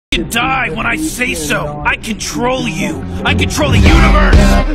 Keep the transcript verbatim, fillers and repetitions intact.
You die when I say so. I control you. I control the universe.